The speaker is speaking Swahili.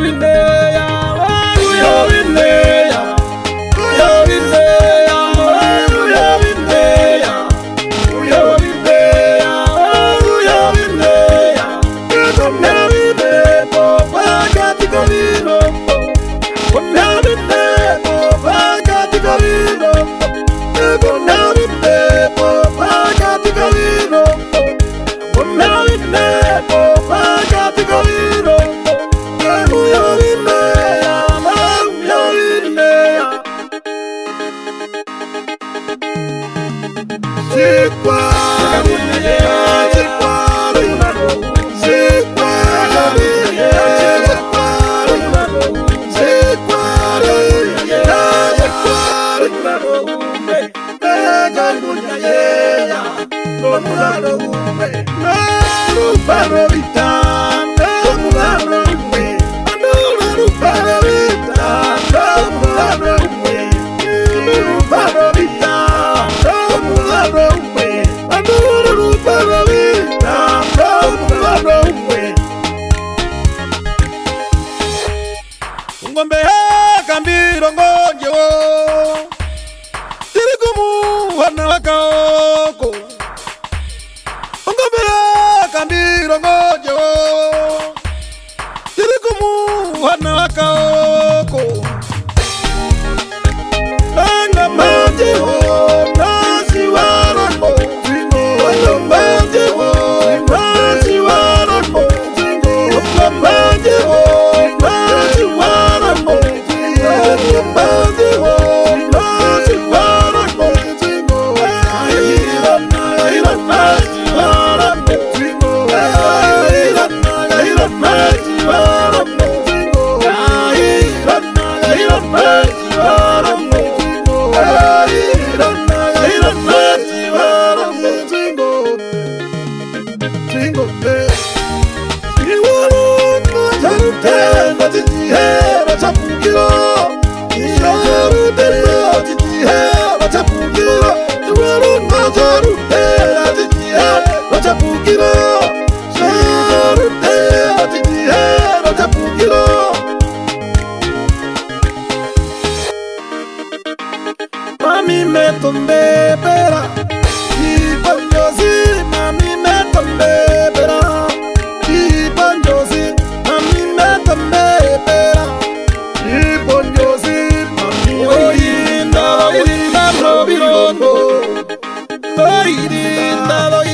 Wovineja, Wovineja, Wovineja, Wovineja, Wovineja, Wovineja. Konavide popa katika vino, konavide popa katika vino, konavide popa katika vino, konavide popa katika vino. Wovineja, Wovineja. Chikwa, chikwa, ngombe kambiro ngonjewo tirikumu wana wakaoko ngombe kambiro ngonjewo tirikumu wana wakaoko anga manjewo nasi warambo anga manjewo nasi warambo anga manjewo Mami me tombe pera, y panjosi, mami me tombe pera, y panjosi, mami me tombe pera, y panjosi, mami oyinda, oyinda, robirondo, oyinda,